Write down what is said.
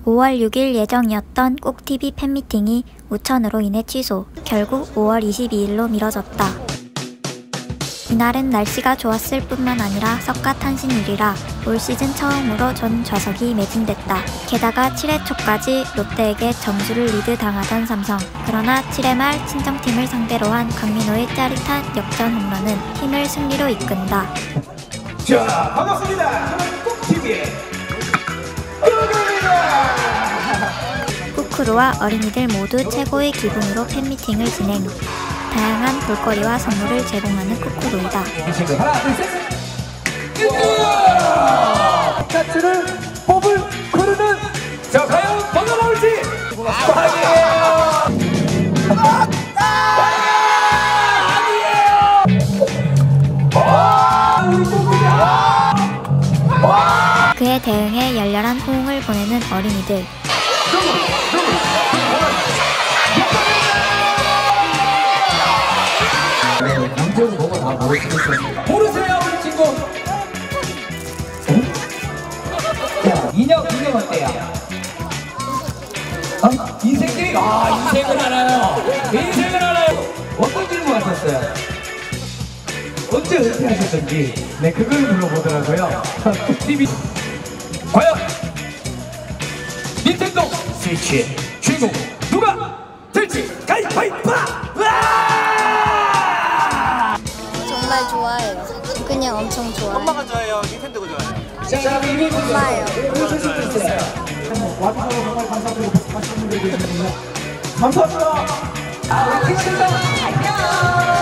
5월 6일 예정이었던 꼭TV 팬미팅이 우천으로 인해 취소, 결국 5월 22일로 미뤄졌다. 이날은 날씨가 좋았을 뿐만 아니라 석가탄신일이라 올 시즌 처음으로 전 좌석이 매진됐다. 게다가 7회 초까지 롯데에게 점수를 리드당하던 삼성. 그러나 7회 말 친정팀을 상대로 한 강민호의 짜릿한 역전 홈런은 팀을 승리로 이끈다. 자, 반갑습니다. 저는 꼭TV의 쿠쿠루와 어린이들 모두 최고의 기분으로 팬미팅을 진행. 다양한 볼거리와 선물을 제공하는 쿠쿠루이다. 하나, 둘, 셋! 차트를 뽑을 크루는 자, 과연 뭐가 나올지! 그에 대응해 열렬한 호응을 보내는 어린이들. 모르세요, 우리 친구? 인형 어때요? 인생들이? 인생을 알아요. 인생을 알아요. 어떤 질문 하셨어요? 언제 은퇴하셨던지. 네, 그걸 물어보더라고요. TV. 과연 닌텐도 스위치의 주인공 누가 될지 가위바위보! 정말 좋아해요. 그냥 엄청 좋아해요. 엄마가 좋아해요? 닌텐도가 좋아해요? 자, 이분 엄마예요. 오셔주세요. 와주셔서 정말 감사드리고 박수 한번 드리겠습니다. 감사합니다. 우리 킹실장 안녕.